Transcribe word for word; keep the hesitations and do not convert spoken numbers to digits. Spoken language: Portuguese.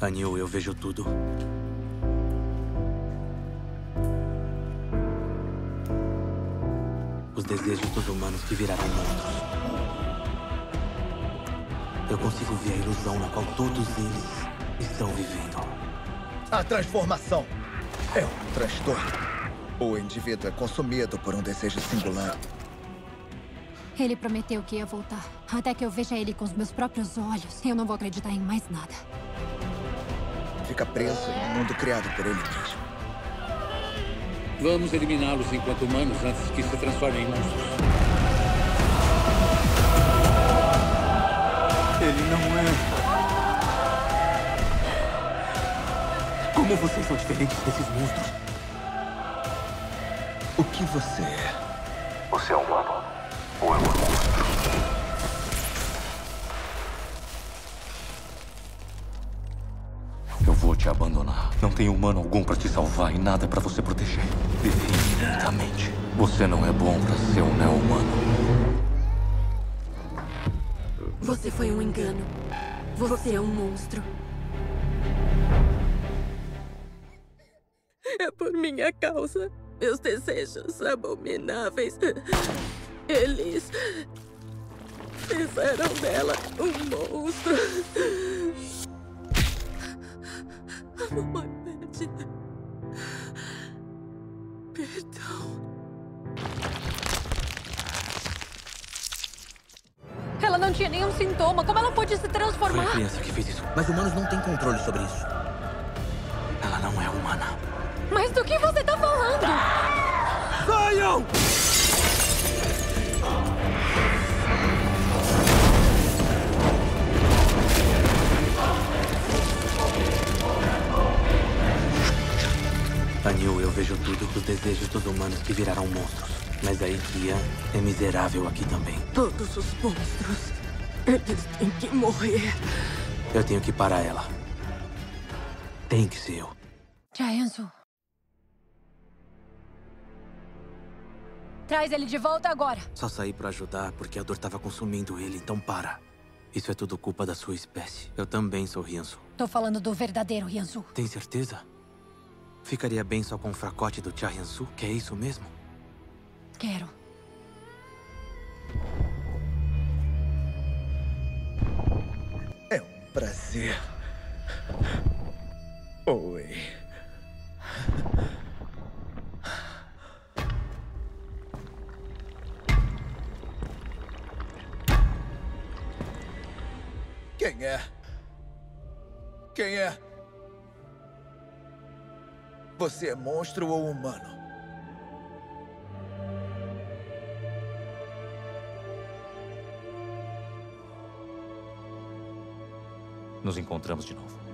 Anil, eu vejo tudo. Os desejos dos humanos que viraram monstros. Eu consigo ver a ilusão na qual todos eles estão vivendo. A transformação é um transtorno. O indivíduo é consumido por um desejo singular. Ele prometeu que ia voltar. Até que eu veja ele com os meus próprios olhos, eu não vou acreditar em mais nada. Fica preso em um mundo criado por ele mesmo. Vamos eliminá-los enquanto humanos antes que se transformem em monstros. Ele não é... Como vocês são diferentes desses monstros? O que você é? Você é humano ou é um monstro? Eu vou te abandonar. Não tem humano algum pra te salvar e nada pra você proteger. Definitivamente. Você não é bom pra ser um neo-humano. Você foi um engano. Você é um monstro. É por minha causa. Meus desejos abomináveis. Eles fizeram dela um monstro. Mamãe pede perdão. Ela não tinha nenhum sintoma. Como ela pôde se Foi transformar? a criança que fez isso. Mas humanos não têm controle sobre isso. Ela não é humana. Mas do que você tá falando? Saiam! Anil, eu vejo tudo os desejos dos humanos que viraram monstros. Mas a Ikia é miserável aqui também. Todos os monstros. Eles têm que morrer. Eu tenho que parar ela. Tem que ser eu. Jaehansu. Traz ele de volta agora. Só saí pra ajudar porque a dor tava consumindo ele, então para. Isso é tudo culpa da sua espécie. Eu também sou Hyansu. Tô falando do verdadeiro Hyansu. Tem certeza? Ficaria bem só com o fracote do Cha Hyansu? Que é isso mesmo? Quero. É um prazer. Oi. Quem é? Quem é? Você é monstro ou humano? Nos encontramos de novo.